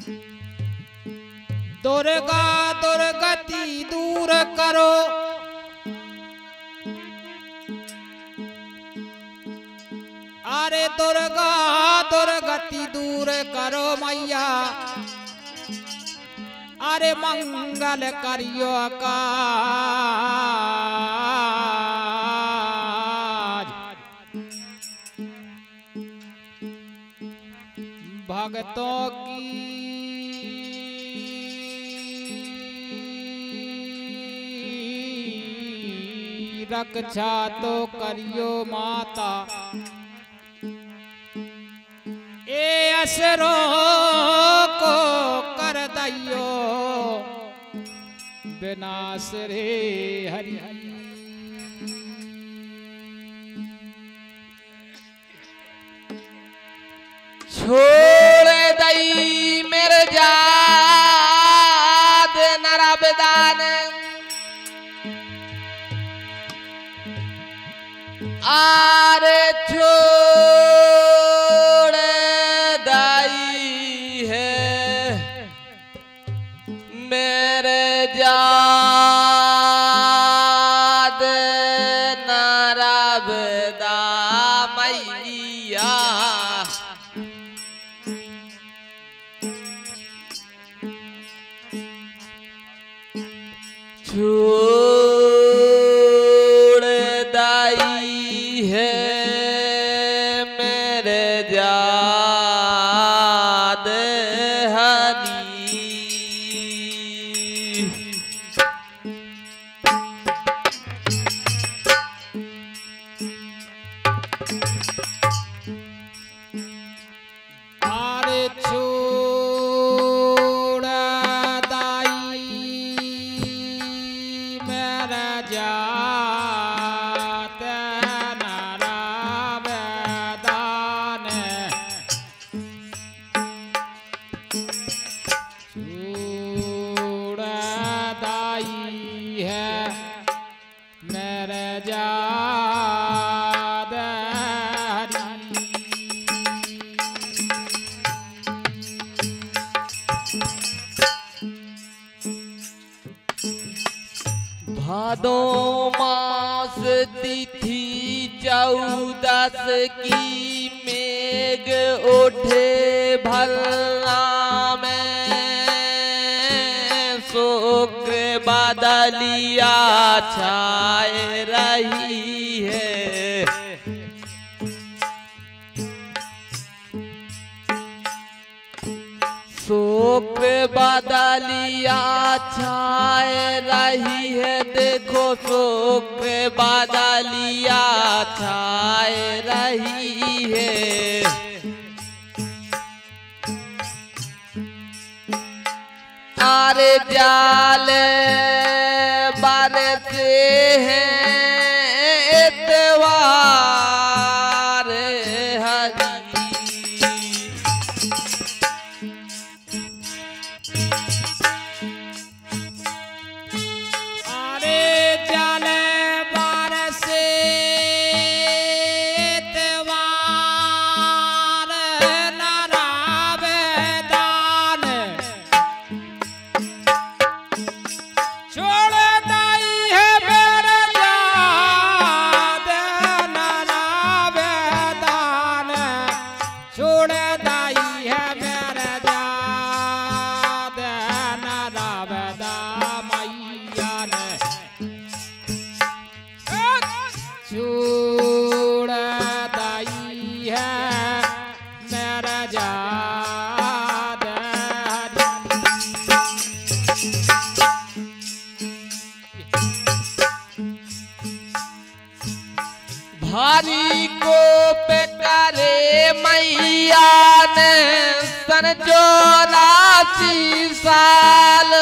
दुर्गा दुर्गति दूर करो, अरे दुर्गा दुर्गति दूर करो मैया, अरे मंगल करियो काज। भक्तों की रक्षा तो करियो माता, ए असरों को कर दियो विनाश रे हरि। छोड़ दई मेरे जाद नरबदान, आरे छोड़ दई है मेरे जाद नरबदा मैया। छोड़ दाई है मेरे जाद हरी, अरे छोड़ दाई मेरा जात नरबदान, छोड़ दाई है मेरे जात हरी। भादो मास तिथि 14 की मेघ उठे भल्ला में, शुक्र बादलिया छाए रही है, शुक्र बादलिया छाए रही है, देखो शुक्र बादलिया छाए रही है। आरे जाल बरसे हैं इतवार हरी, अरे जाल बरसे इतवार नरबदान, छोड़ दाई है मेरे जात नरबदान, छोड़ दाई है मेरे जात नरबदा मैया ने, छोड़ दाई है मेरा जात भारी को पेकारे मैया ने सन 84 साल,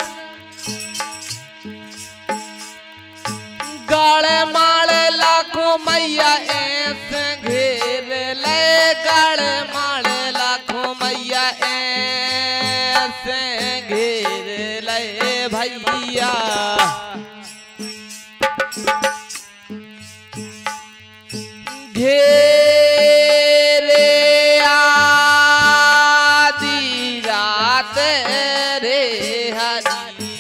गाड़े माड़े लाखों मैया ऐसे घेर ले, गाड़े माड़े लाखों मैया ऐसे घेर ले भैया। घेरे आदि रा रात रे हरी।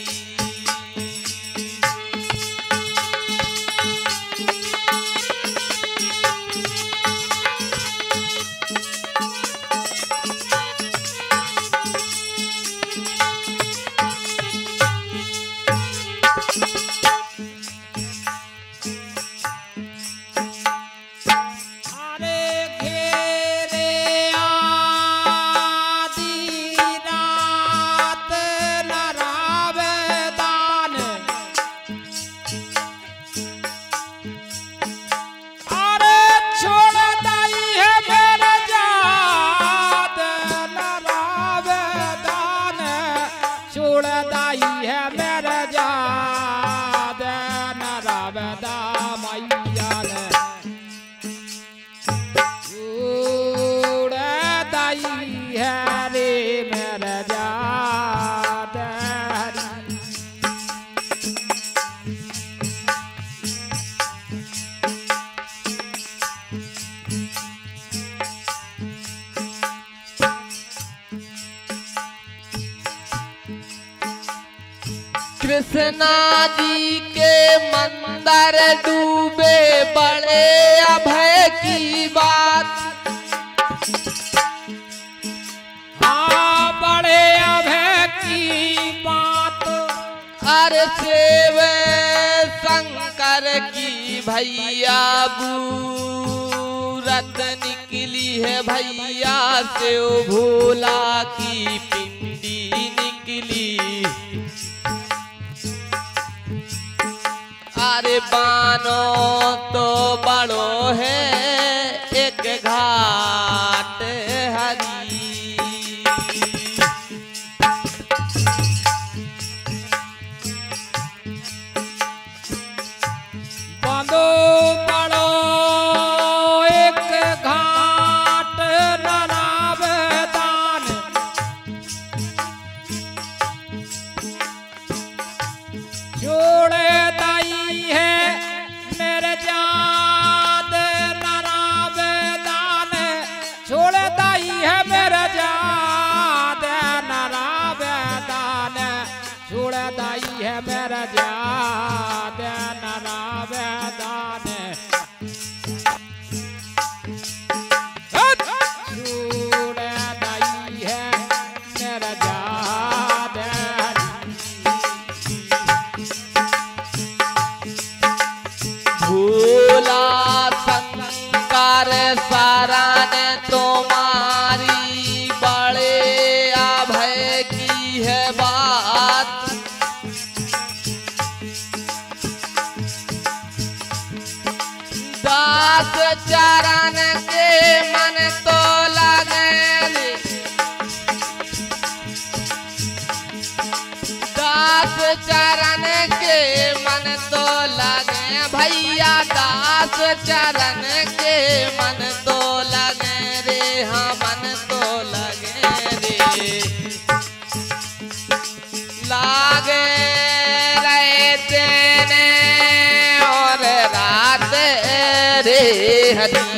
कृष्णा जी के मंदिर डूबे बड़े अभय की बात। हाँ बड़े अभय की बात। अरे शिव शंकर की भैया बूरत निकली है भैया से भोला की पिंडी निकली। अरे बानो तो बड़ो है एक घाट हरी। बांधो बड़ो एक घाट नरावदान। जोड़े दाई है मेरे जाद नरावदान। छोड़ दाई है मेरे जाद नरावदान। छोड़ दाई है मेरे जाद नरावदान। छोड़ दाई है मेरे जाद। भोला शंकर शरण तुम्हारी बड़े अभय की है बात। दास चरण के मन तो लगे। दास चरण के मन तो लगे भैया। दास चरण के मन तो लगे रे। हाँ मन तो लगे रे। लागे रहे दिन और रात रे हरी।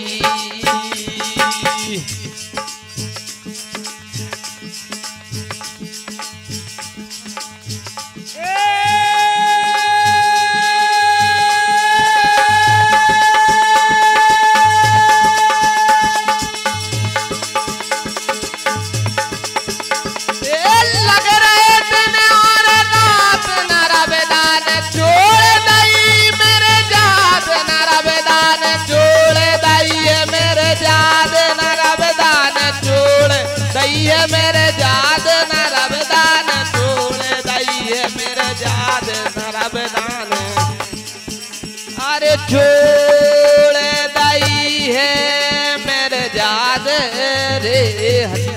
मेरे जाद नरबदान छोड़ दई मेरे जाद नरबदान। अरे छोड़ दई है मेरे जाद रे हरी।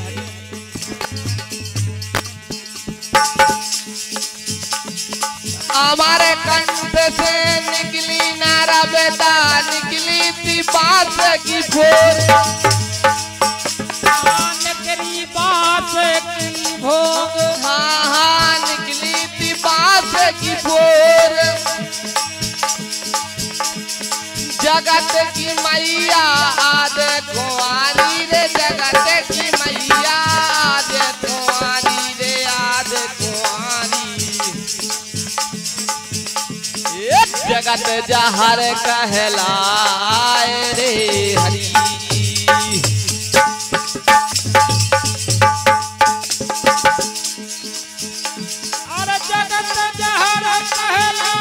हमारे कंठ से निकली नरबदा निकली थी बास की फोर। बास की भोग। हाँ निकली थी बास की भोर। जगत की मैया आदे कुंवारी रे। जगत की मैया आदे कुंवारी जगत जहर कहलाए रे हरि। अरे जगत जहर कहलाए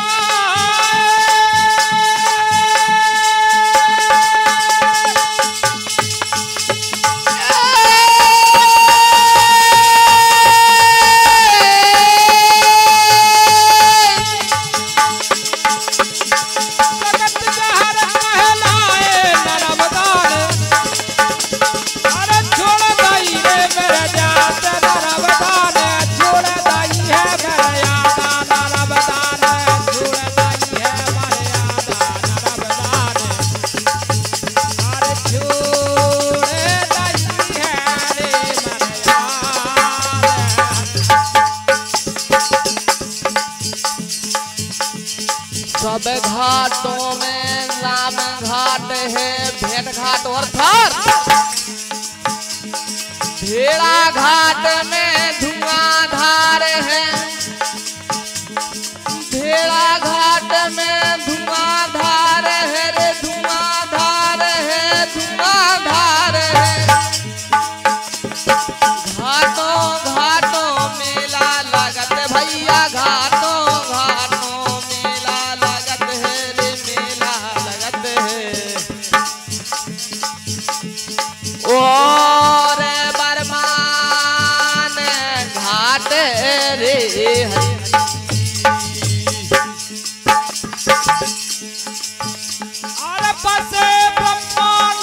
सब घाटों में राम घाट है, भेंट घाट और थार। भेड़ा घाट में धुआंधार है, भेड़ा घाट में धुआंधार है रे, धुआंधार है, धुआंधार है। घाटों घाटों मेला लगत भैया, घाटों घाटों मेला लगत है रे, मेला लगत है। और बरमान घाट रे हरि। अरे बसे ब्रह्मांड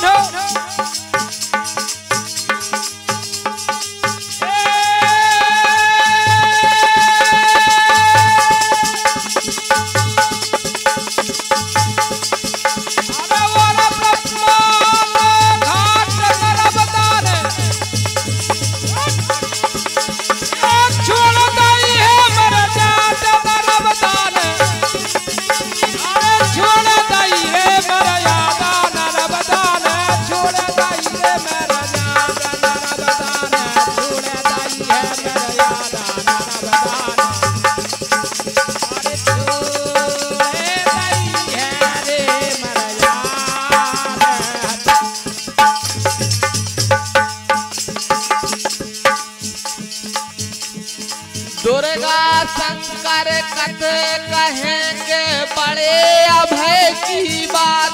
दुर्गा शंकर कथ कहेंगे बड़े अभय की बात,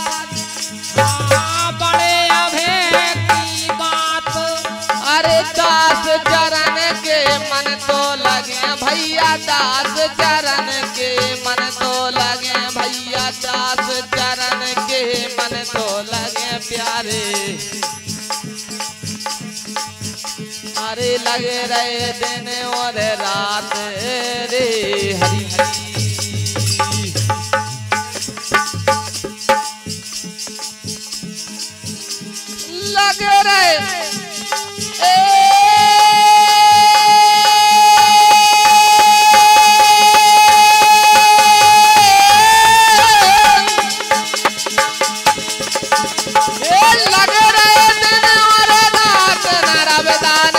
बड़े अभय की बात। अरे दास चरण के मन तो लगे भैया, दास चरण के मन तो लगे भैया, दास चरण के मन तो लगे प्यारे। अरे लगे रहे दिन और रात रे हरि। लगे रहे लगे रहे दिन और रात नरबदान।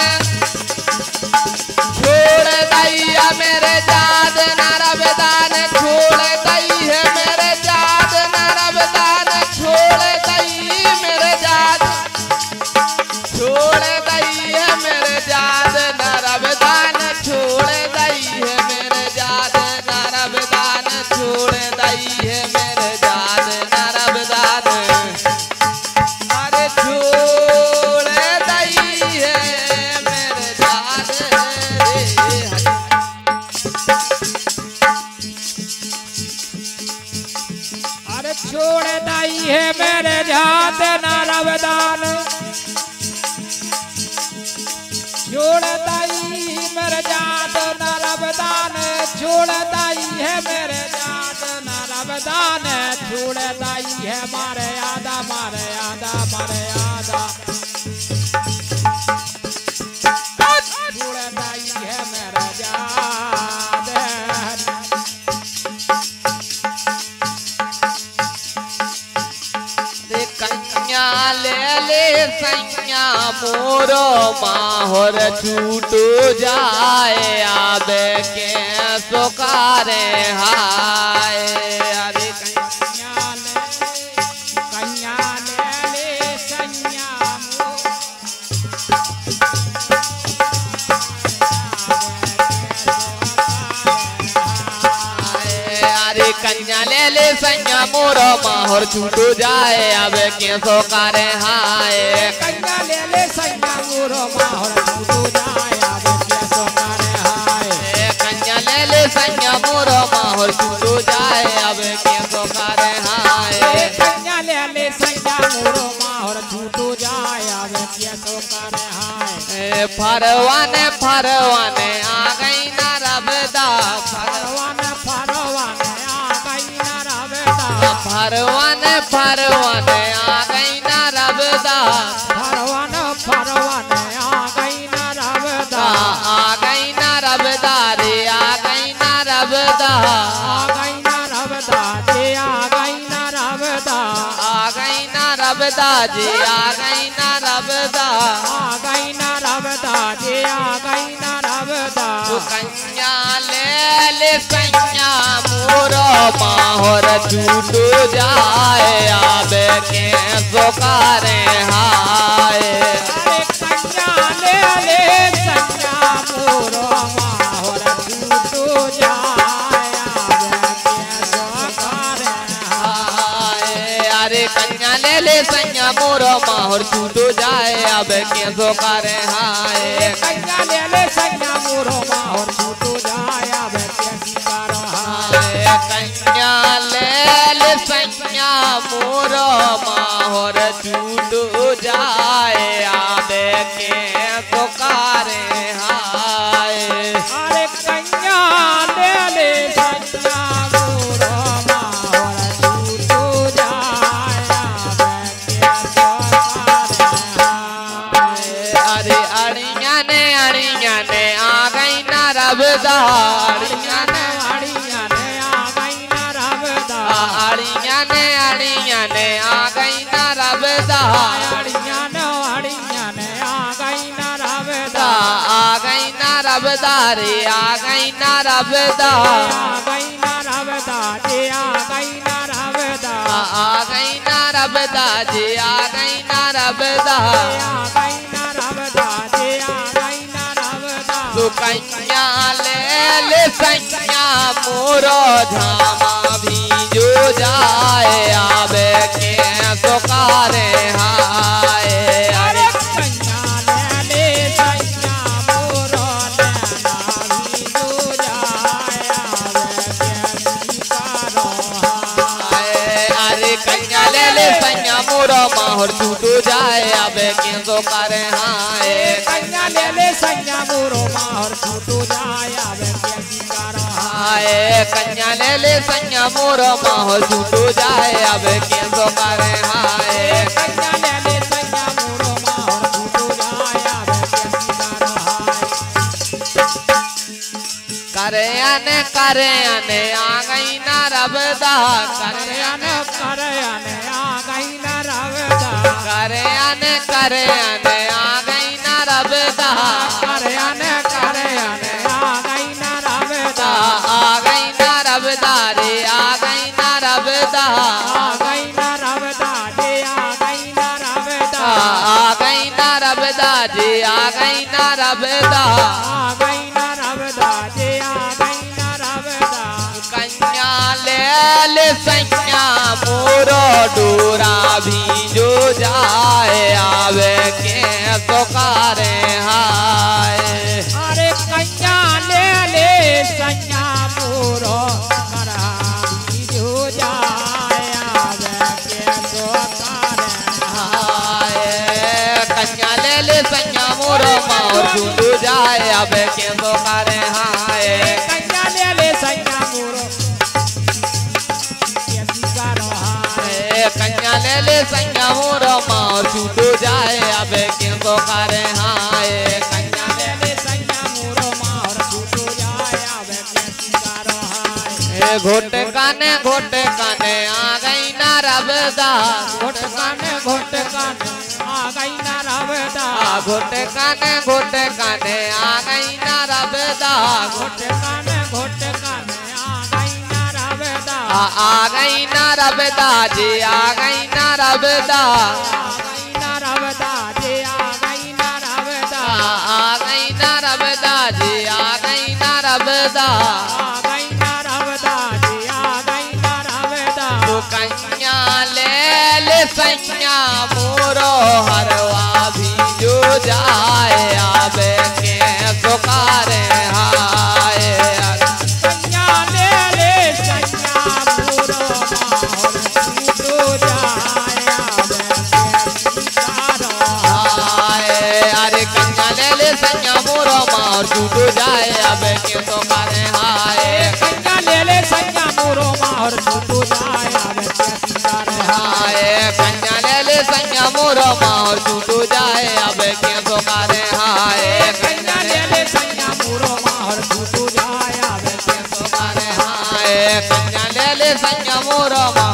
छोड़ दैया मेरे जाद नरबदान, छोड़ दई है मेरे जाद नरबदान, छोड़ दई मेरे जाद, छोड़ दई है मेरे जाद नरबदान, छोड़ दई है मेरे जाद नरबदान, छोड़ दई है मेरे जाद नरबदान। अरे छोड़ दई है मेरे जाद रे हरि। अरे छोड़ दाई है मेरे जात नरबदान, छोड़ दाई मेरे जात नरबदान, छोड़ दाई है मेरे जात नरबदान, छोड़ दाई है मारे आदा, मारे आदा, मारे आदा। छोड़ दाई है मेरे जात। कन्या ले ले सैया मोरो माहौर छूटो जाए, आबे के सोकारे हाय। अरे कन्या ले सैया मोरो माहौर छूटो जाए अब कैसो करे हाय कन्या ले सैया मोरो माहौर छूटो जाए अब कैसो करे हाय कन्या ले सैया मोरो माहौर छूटो जाए अब कैसो करे हाय कन्या ले सैया मोरो माहौर छूटो जाए अब कैसो करे हाय फरवाने फरवाने आ गई ना रबदा फरवाने फरवाने आ गई ना रबदा फरवाने फरवाने आ गई ना रबदा फरवाने फरवाने आ गई ना रबदा आ गई ना रबदा रे आ गई ना रबदा आ गई ना रबदा जी आ गई ना रबदा आ गई ना रबदा जी आ गई ना रबदा आ गई ना रबदा जी आ गई ना रबदा कन्या ले सैया मोरो माहौर छूटो जाए आबे के सोकारे हाय अरे कन्या ले सैया मोरो माहौर छूटो जाए आबे के सोकारे हाय अरे कन्या ले सैया मोरो माहौर छूटो जाए अब के सोकारे हाय कन्या ले सैया मोरो माहौर छूटो जाए अब कैसी करो हाय कन्या ले सैया मोरो माहौर छूटो जाए आबे के सोकारे हाय अरे कन्या ले सैया मोरो माहौर छूटो जाए अब कैसो करे हाय अरे अड़िया ने आ गई ना रबदा अड़िया ने अड़िया ने आ गई ना रबदा अड़िया ने आ गई ना रबदा अड़िया ने आ गई ना रबदा आ गई ना रबदा रे आ गई ना रबदा आ गई ना रबदा जी आ गई ना रबदा आ गई ना रबदा जी आ गई ना रबदा आ गई ना रबदा जी आ गई ना रबदा तू कन्या ले सैया मोरो धामा भी जो जाए आबे के सोकारे हाय अरे कन्या ले सैया मोरो नैना भी जो जाए आवे कैसी करो हाय अरे कन्या ले सैया मोरो माहौर छूटो जाए आबे के सोकारे हाय कन्या ले सैया मोरो माहौर छूटो जाए आवे कैसी करो हाय हाय कन्या ले सैया मोरो माहौर छूटो जाए आबे के सोकारे हाय कन्या ले सैया मोरो माहौर छूटो जाए आवे कैसी करो हाय करे आने आ गई ना रबदा करे आने आ गई ना रबदा करे आने आ गई ना रबदा करे आने आ गई ना रबदा आ गई ना रबदा रे आ गई ना रबदा आ गई ना रबदा जी आ गई ना रबदा आ गई ना रबदा जी आ गई ना रबदा आ गई ना रबदा जी आ गई ना रबदा कन्या ले सैया मोरो डोरा भी जो जाए आवे के सोकारे हाय अरे कन्या ले सैया मोरो करा भी जो जाए आवे के सोकारे हाय कन्या ले सैया मोरो माहौर छूटो जाए आवे के सोकारे हाय कन्या ले सैया मोरो कैसी करो हाय कन्या ले सैया मोरो माहौर छूटो जाए आवे के सोकारे हाय कन्या ले सैया मोरो माहौर छूटो जाए आवे कैसी करो हाय घोट काने आ गई ना रबदा घोट काने आ गई ना रबदा घोट काने आ गई ना रबदा घोट काने आ गई ना रबदा आ गई ना रबदा जी आ गई ना रबदा आ गई ना रबदा जी आ गई ना रबदा आ गई ना रबदा जी आ गई ना रबदा आ गई ना रबदा जी आ गई सैया मोरो हरवा भी जो जाए आवे के सुकारे हाय सैया ले ले सैया मोरो माहौर छूटो जाए आवे के सुकारो हाय अरे कन्या ले ले सैया मोरो माहौर छूटो जाए आवे के सुकारे हाय कन्या ले ले सैया मोरो माहौर छूटो जाए आवे के सुकारो हाय कन्या ले ले सैया मोरो माहौर छूटो जाए आवे के सुकारे हाय कन्या ले ले सैया मोरो माहौर छूटो जाए आवे के सुकारे हाय कन्या ले ले सैया मोरो